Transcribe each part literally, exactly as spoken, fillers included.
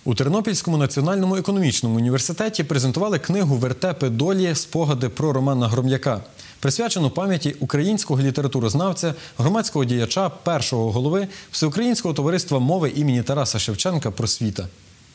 У Тернопільському національному економічному університеті презентували книгу «Вертепи долі. Спогади про Романа Гром'яка», присвячену пам'яті українського літературознавця, громадського діяча, першого голови Всеукраїнського товариства мови імені Тараса Шевченка «Просвіта».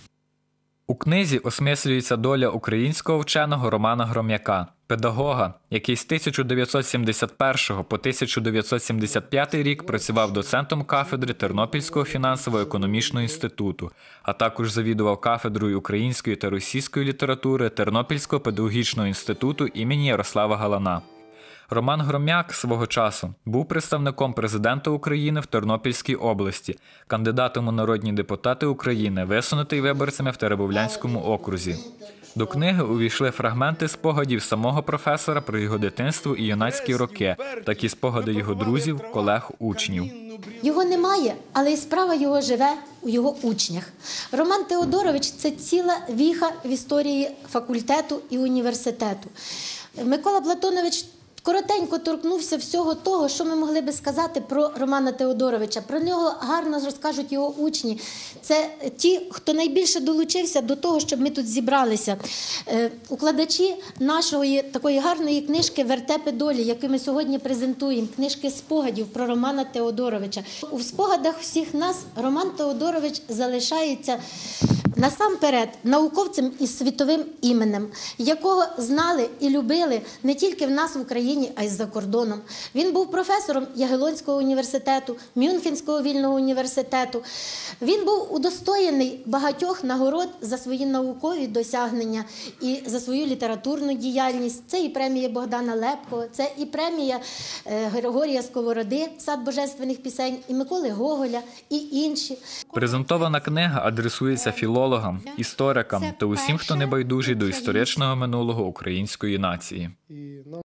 У книзі осмислюється доля українського вченого Романа Гром'яка, педагога, який з тисяча дев'ятсот сімдесят першого по тисяча дев'ятсот сімдесят п'ятий рік працював доцентом кафедри Тернопільського фінансово-економічного інституту, а також завідував кафедрою української та російської літератури Тернопільського педагогічного інституту імені Ярослава Галана. Роман Гром'як свого часу був представником президента України в Тернопільській області, кандидатом у народні депутати України, висунутий виборцями в Теребовлянському окрузі. До книги увійшли фрагменти спогадів самого професора про його дитинство і юнацькі роки, так і спогади його друзів, колег, учнів. Його немає, але і справа його живе у його учнях. Роман Теодорович – це ціла віха в історії факультету і університету. Микола Платонович коротенько торкнувся всього того, що ми могли би сказати про Романа Теодоровича. Про нього гарно розкажуть його учні. Це ті, хто найбільше долучився до того, щоб ми тут зібралися. Укладачі нашої такої гарної книжки «Вертепи долі», яку ми сьогодні презентуємо, книжки спогадів про Романа Теодоровича. У спогадах всіх нас Роман Теодорович залишається насамперед науковцем із світовим іменем, якого знали і любили не тільки в нас в Україні, а й за кордоном. Він був професором Ягелонського університету, Мюнхенського вільного університету. Він був удостоєний багатьох нагород за свої наукові досягнення і за свою літературну діяльність. Це і премія Богдана Лепкого, це і премія Григорія Сковороди «Сад божественних пісень», і Миколи Гоголя, і інші. Презентована книга адресується філологам, історикам та усім, хто не байдужий до історичного минулого української нації.